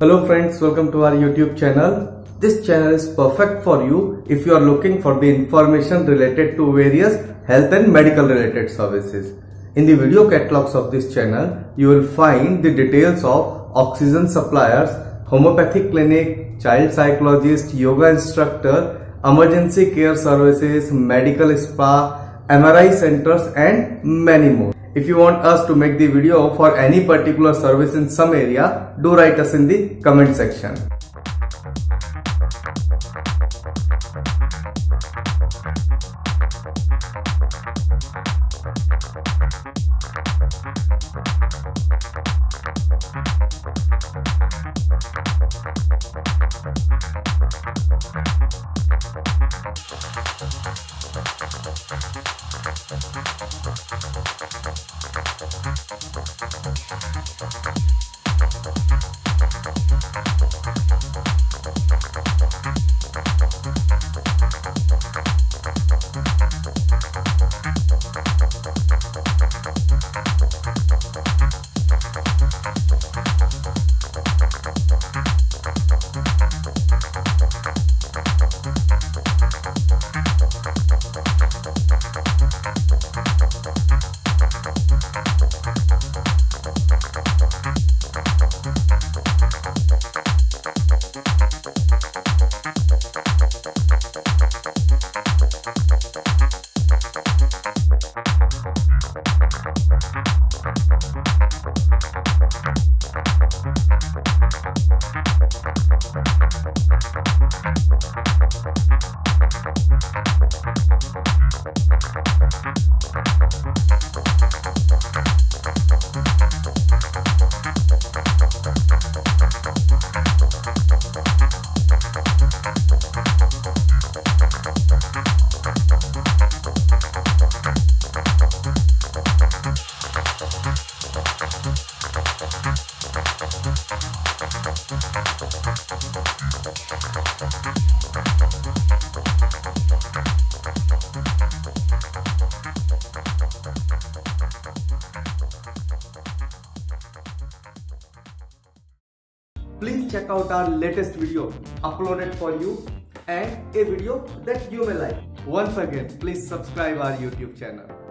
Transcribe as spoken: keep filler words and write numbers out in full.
Hello friends, welcome to our YouTube channel. This channel is perfect for you if you are looking for the information related to various health and medical related services. In the video catalogs of this channel, you will find the details of oxygen suppliers, homeopathic clinic, child psychologist, yoga instructor, emergency care services, medical spa, M R I centers and many more. If you want us to make the video for any particular service in some area, do write us in the comment section. Please check out our latest video uploaded for you and a video that you may like. Once again, please subscribe our YouTube channel.